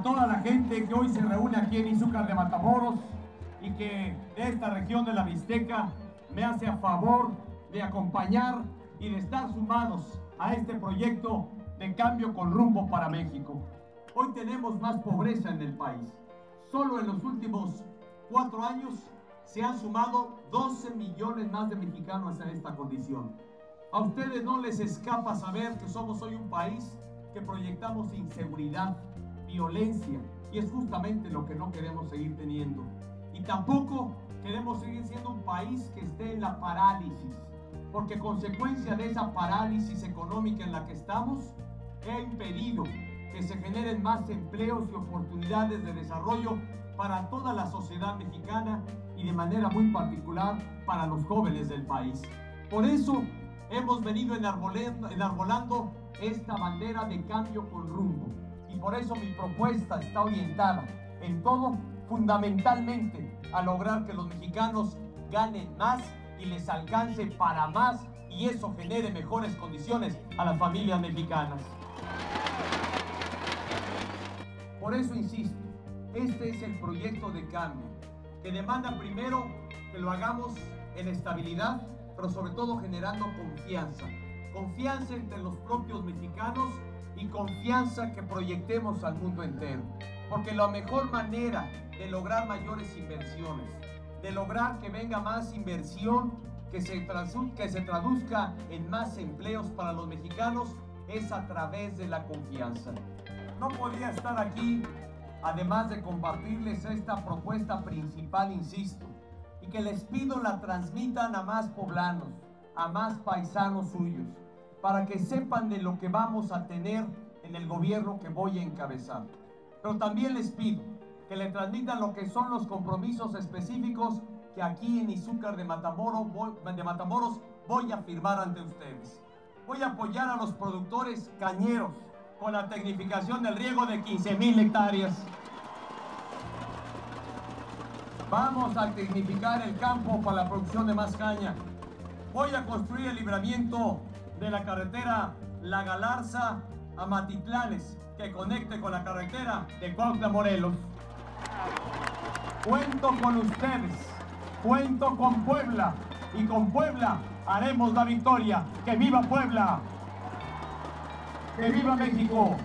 toda la gente que hoy se reúne aquí en Izúcar de Matamoros y que de esta región de la Mixteca me hace a favor de acompañar y de estar sumados a este proyecto de cambio con rumbo para México. Hoy tenemos más pobreza en el país. Solo en los últimos 4 años se han sumado 12 millones más de mexicanos en esta condición. A ustedes no les escapa saber que somos hoy un país que proyectamos inseguridad, violencia, y es justamente lo que no queremos seguir teniendo. Y tampoco queremos seguir siendo un país que esté en la parálisis, porque consecuencia de esa parálisis económica en la que estamos, ha impedido que se generen más empleos y oportunidades de desarrollo para toda la sociedad mexicana y de manera muy particular para los jóvenes del país. Por eso hemos venido enarbolando esta bandera de cambio con rumbo, y por eso mi propuesta está orientada en todo, fundamentalmente, a lograr que los mexicanos ganen más y les alcance para más, y eso genere mejores condiciones a las familias mexicanas. Por eso insisto, este es el proyecto de cambio, que demanda primero que lo hagamos en estabilidad, pero sobre todo generando confianza. Confianza entre los propios mexicanos y confianza que proyectemos al mundo entero. Porque la mejor manera de lograr mayores inversiones, de lograr que venga más inversión, que se traduzca en más empleos para los mexicanos, es a través de la confianza. No podía estar aquí, además de compartirles esta propuesta principal, insisto, y que les pido la transmitan a más poblanos, a más paisanos suyos, para que sepan de lo que vamos a tener en el gobierno que voy a encabezar. Pero también les pido que le transmitan lo que son los compromisos específicos que aquí en Izúcar de Matamoros voy a firmar ante ustedes. Voy a apoyar a los productores cañeros con la tecnificación del riego de 15,000 hectáreas. Vamos a tecnificar el campo para la producción de más caña. Voy a construir el libramiento de la carretera La Galarza a Matitlanes, que conecte con la carretera de Cuautla, Morelos. Cuento con ustedes, cuento con Puebla, y con Puebla haremos la victoria. ¡Que viva Puebla! ¡Que viva México!